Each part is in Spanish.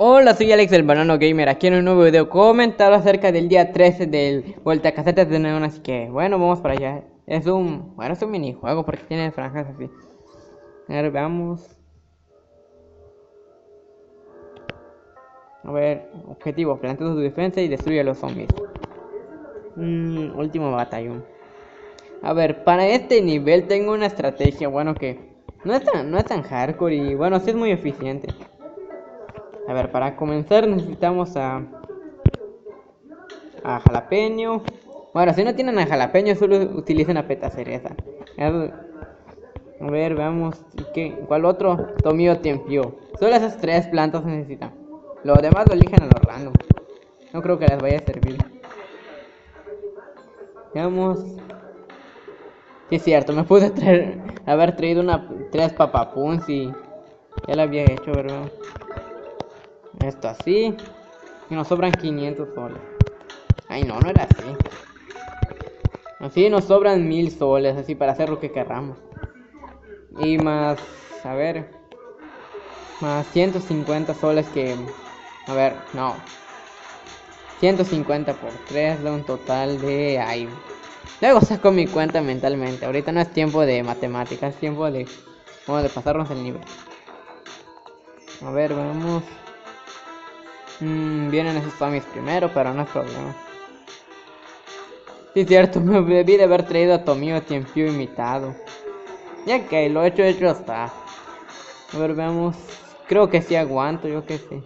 Hola, soy Alex el Banano Gamer, aquí en un nuevo video comentado acerca del día 13 del Vueltacasetas de Neón, así que bueno, vamos para allá. Es un minijuego porque tiene franjas así. A ver, veamos. A ver, objetivo, plantea su defensa y destruye a los zombies. Último batallón. A ver, para este nivel tengo una estrategia, bueno, que no es tan hardcore y bueno, sí es muy eficiente. A ver, para comenzar necesitamos a jalapeño. Bueno, si no tienen a jalapeño, solo utilicen a petacereza. A ver, veamos. ¿Cuál otro? Tomillo Tiempio. Solo esas tres plantas se necesitan. Lo demás lo eligen a lo random. No creo que les vaya a servir. Veamos. Sí, es cierto, me puse a haber traído tres papapuns y ya lo había hecho, ¿verdad? Esto así. Y nos sobran 500 soles. Ay, no era así. Así nos sobran 1000 soles, así para hacer lo que querramos. Y más, a ver, más 150 soles que, a ver, no. 150 por 3 da un total de, ay. Luego saco mi cuenta mentalmente. Ahorita no es tiempo de matemáticas, es tiempo de, bueno, de pasarnos el nivel. A ver, vamos. Vienen esos zombies primero, pero no es problema. Sí, cierto, me debí de haber traído a Tomio Tiempio imitado. Ya que lo hecho está. A ver, veamos. Creo que sí aguanto, yo que sé.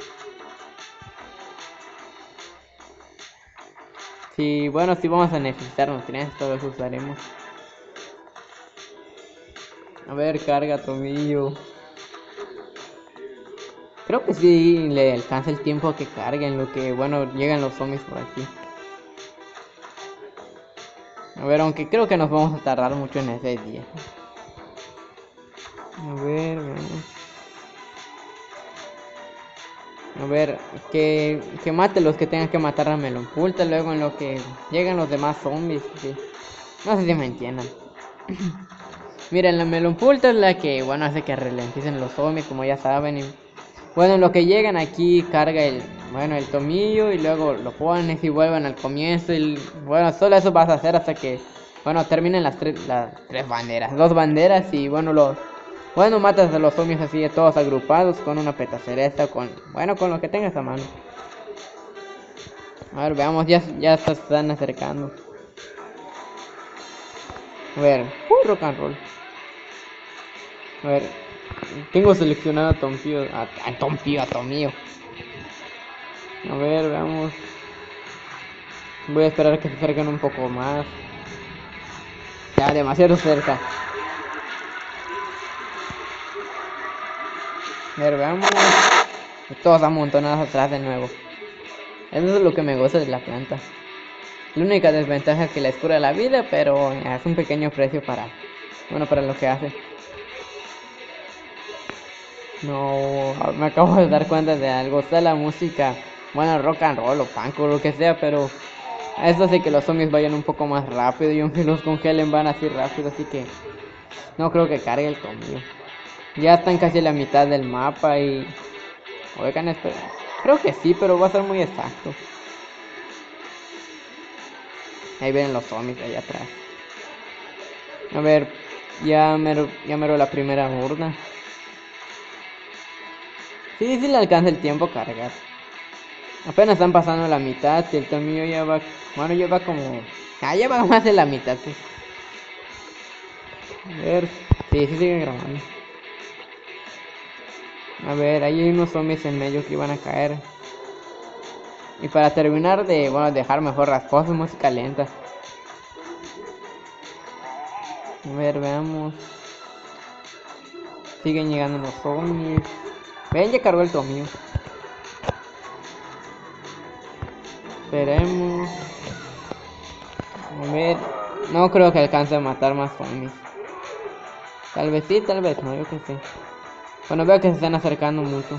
Sí, bueno, sí vamos a necesitar nutrientes, todos los usaremos. A ver, carga Tomillo. Creo que sí le alcanza el tiempo que cargue en lo que, bueno, llegan los zombies por aquí. A ver, aunque creo que nos vamos a tardar mucho en ese día. A ver, veamos. A ver, que mate los que tengan que matar a Melon Pulta, luego en lo que llegan los demás zombies. Sí. No sé si me entiendan. Miren, la Melon Pulta es la que, bueno, hace que ralenticen los zombies, como ya saben. Y, bueno, en lo que llegan aquí carga el tomillo y luego lo pones y vuelven al comienzo. Y bueno, solo eso vas a hacer hasta que, bueno, terminen las tres banderas. Dos banderas y bueno, matas a los zombies así todos agrupados con una petacereza, con lo que tengas a mano. A ver, veamos, ya se están acercando. A ver, rock and roll. A ver, tengo seleccionado a Tompío, a Tomío. A ver, veamos. Voy a esperar a que se acerquen un poco más. Ya, demasiado cerca. A ver, veamos. Todos amontonados atrás de nuevo. Eso es lo que me gusta de la planta. La única desventaja es que les cura la vida, pero es un pequeño precio para lo que hace. No, me acabo de dar cuenta de algo. Está la música, bueno, rock and roll o punk o lo que sea, pero eso hace que los zombies vayan un poco más rápido y aunque los congelen van así rápido, así que no creo que cargue el conmigo. Ya están casi a la mitad del mapa y... Oigan, espera. Creo que sí, pero va a ser muy exacto. Ahí vienen los zombies allá atrás. A ver, ya mero la primera urna. Sí le alcanza el tiempo a cargar. Apenas están pasando la mitad y el tomillo ya va... Bueno, ya va como... ya va más de la mitad, pues. A ver... Sí sigue grabando. A ver, ahí hay unos zombies en medio que iban a caer. Y para terminar de, dejar mejor las cosas, música lenta. A ver, veamos. Siguen llegando los zombies. Ven, ya cargó el tomillo. Esperemos. A ver, no creo que alcance a matar más zombies. Tal vez sí, tal vez no, yo que sé. Bueno, veo que se están acercando mucho.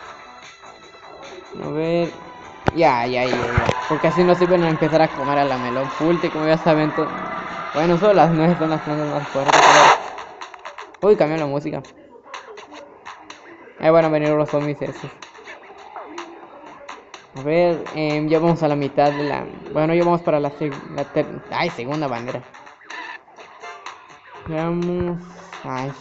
A ver. Ya. Porque así no se van a empezar a comer a la melón fulte, como ya saben. Bueno, solo las nueces son las plantas más fuertes. Uy, cambió la música. Ahí van a venir los zombies esos. A ver, ya vamos a la mitad de la... Bueno, ya vamos para ay, segunda bandera. Veamos... Ay.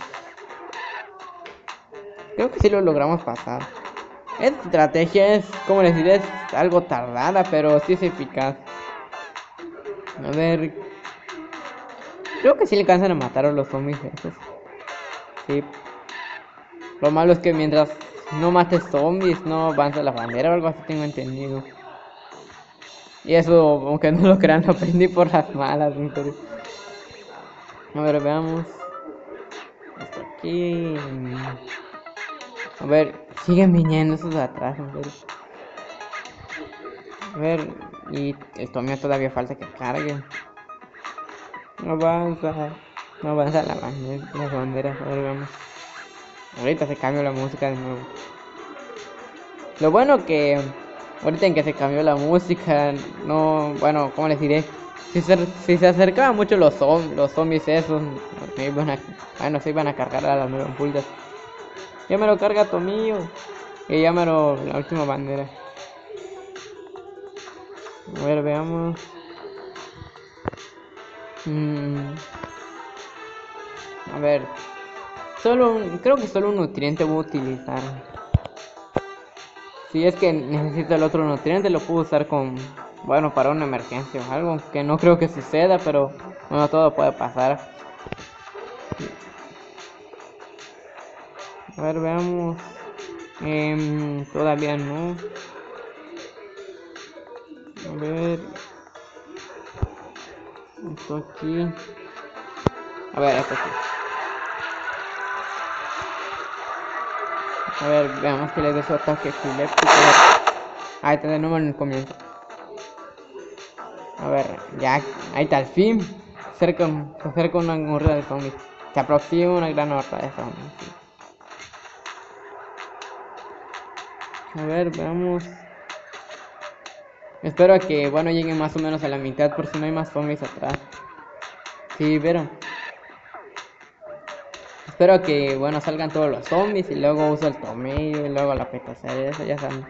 Creo que sí lo logramos pasar. Esta estrategia es, como les diré, es algo tardada, pero sí es eficaz. A ver... Creo que sí le alcanzan a matar a los zombies esos. Sí. Lo malo es que mientras no mates zombies, no avanza la bandera o algo así, tengo entendido. Y eso, aunque no lo crean, lo aprendí por las malas, pero... A ver, veamos. Hasta aquí. A ver, siguen viniendo esos de atrás, en serio. A ver, y el tomeo todavía falta que cargue. No avanza. No avanza las banderas. A ver, vamos. Ahorita se cambió la música de nuevo. Lo bueno que ahorita en que se cambió la música, no, bueno, ¿cómo les diré? Si se acercaban mucho los zombies esos, bueno, se iban a cargar a las melonpultas. Ya me lo carga Tomillo. Y ya me lo, la última bandera. A ver, veamos. A ver. Creo que solo un nutriente voy a utilizar. Si es que necesito el otro nutriente, lo puedo usar con... Bueno, para una emergencia o algo. Que no creo que suceda, pero... Bueno, todo puede pasar. A ver, veamos. Todavía no. A ver. Esto aquí. A ver, esto aquí. A ver, veamos que le dé su ataque epiléptico. Ahí está de nuevo en el comienzo. A ver, ya, ahí está, al fin. Se acerca una horda de zombies. Se aproxima una gran horda de zombies. A ver, veamos. Espero que, bueno, lleguen más o menos a la mitad por si no hay más zombies atrás. Sí, vieron. Espero que, bueno, salgan todos los zombies y luego uso el tomillo y luego la petacera, eso ya saben.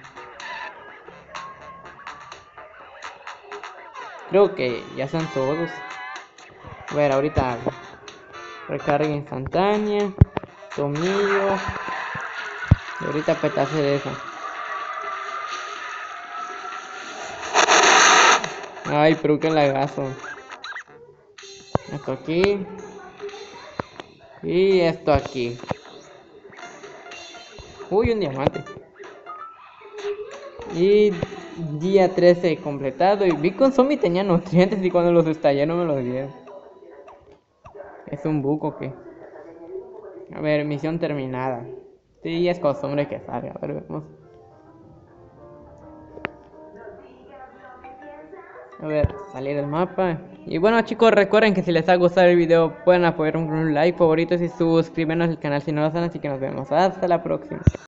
Creo que ya están todos. A ver, ahorita recarga instantánea, tomillo y ahorita petacereza. Ay, pero que lagazo. Esto aquí. Y esto aquí. Uy, un diamante. Y día 13 completado. Y vi que un zombie tenía nutrientes y cuando los estallé no me los dieron. Es un bug o qué. A ver, misión terminada. Sí, es costumbre que salga. A ver, vemos. A ver, salir del mapa. Y bueno, chicos, recuerden que si les ha gustado el video pueden apoyar con un like, favoritos y suscribirnos al canal si no lo hacen. Así que nos vemos hasta la próxima.